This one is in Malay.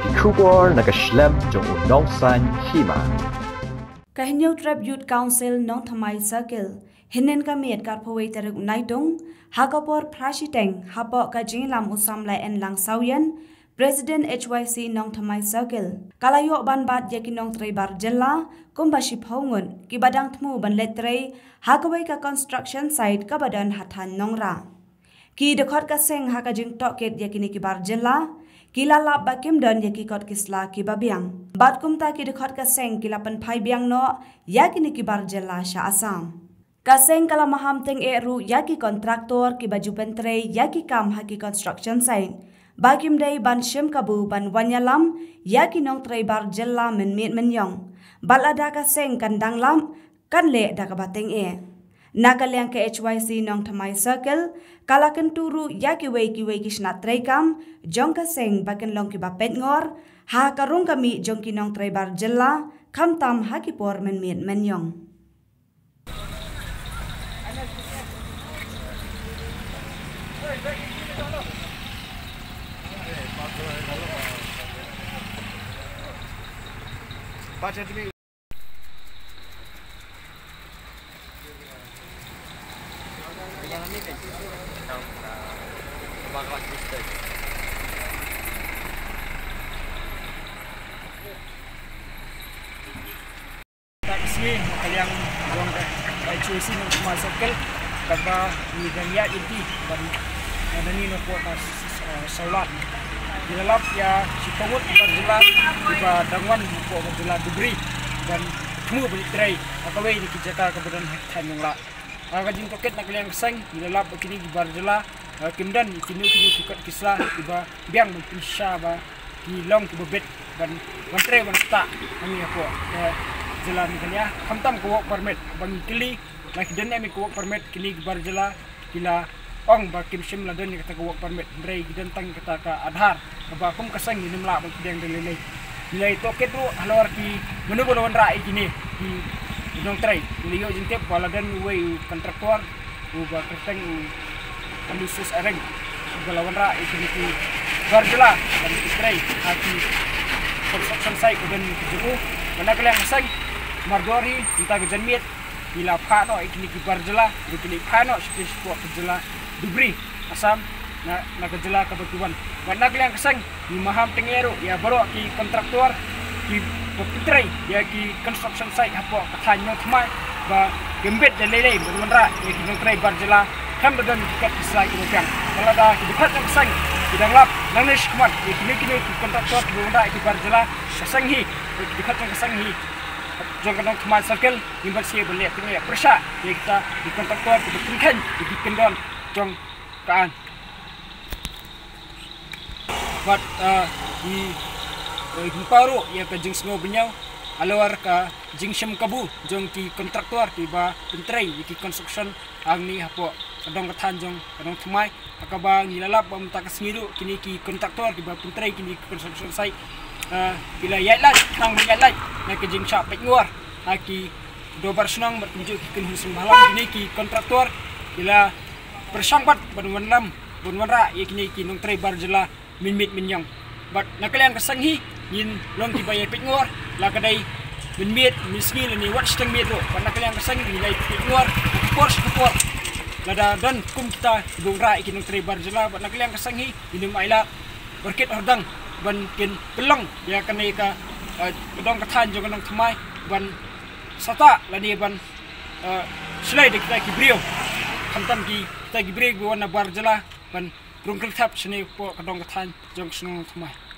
Kubor nakaslem jong unong san hima. Kahinyo Trap Youth Council nong thamai circle hinen kamiet karpawai teruk naidong hakapor prashiteng hapok kajing lam usam lai en lang sawian President HYC nong thamai circle kalayo ban bat yakin nong Traibar jella kumbashi phongun kibadang thmu ban letrei hakawai ka construction site kabadan hathan nongra ki dekhot ka seng hakajing toket yakini kibar jella kila lap bakim dan yaki kot kisla ki babiang bat kumta ki dekhot ka seng kila pan phai biang no yakini kibar jella sha asam kaseng kala maham teng eru yaki kontraktor ki baju pentre yaki kam haki construction site bakim dei ban shem kabu ban wanyalam yaki nong Traibar jella men mit men yong balada ka seng kandang lam kan le da ka bateng Nakalyang ke HYC nong thamai circle kalakan turu yaki wei kisna traikam jong ka seng baken long ki bapet ngor ha karung kami jong ki nong Traibar jella kam tam ha ki por men mit men yong Taksi kaliang buang HYC ng sumasakal kaba ni Dania inti ban nani no po tas saulat dilalap ya si pawut berjela iba dangwan po berjela dubri dan temu bertrai akawai di kijaka kebedan tanyongla agajin toket nak kaliang sang dilalap kini berjela kimdan kini kukat kisla iba biang pisha ba kilong kibet ban mantre ban sta kami apa jalan kaliya kamtam ko work permit bang kili nak den emi ko work permit kini barjela kila ong ba kimsim la den kata ko work permit ndrei gidan tang kata ka adhar ba kum kasang ni nimla bang kideng delele nilai toket ru halor ki menu bolon rai kini ki dong trai liyo jinte pala den wei kontraktor u ba kerteng anusus areng balawan rai kini ki barjela dan trai aki construction site dan juku mana kalian kasang Mardori kita kejanmiet bila phano ikini kibar jela ikini phano spes ko jela dubri asam na kejela kebetulan karena kalian kesang di maham tengero ya baru ki kontraktor ki petrai ya ki construction site apa katanya thmai ba gembet dan lele berundra ya ki Traibar jela kam dan kat kisah ki bang kalau dah ki dekat kesang bidang lap nanesh kumat ya kini kontraktor berundra ki bar jela kesang hi dekat kesang hi jong kanong thamai circle nimbat sie boleh tengah persya kita di kontraktor di kan di kendon jong kaan but di paru ya ke jing semua benyau alawar ka jing syam kabu jong ki kontraktor tiba pentrai di construction ang ni hapo kadang kathan jong kadang thamai akaba nilalap pamta ka singiru kini ki kontraktor tiba pentrai kini construction site bila yailat nang yailat na kejing shop pengor aki dobar senang bertunjuk kin sembalang ini ki kontraktor bila bersangbat benwanra yakni ki nong Traibar jela minmit minyang but nakalian kasanghi yin long ki bayai pengor la kadai minmit misni ni watch teng mit ro nakalian kasanghi nilai pengor kupor lada dan kum kita dongra ki nong Traibar jela but nakalian kasanghi ini maila berket ordang ban kin pelong ya kene ka dong kathan jong nong thamai ban sata lani ban slai de kita kibrio kamtam ki kita kibrio wana barjala ban rungkel thap sene po kadong kathan jong snong thamai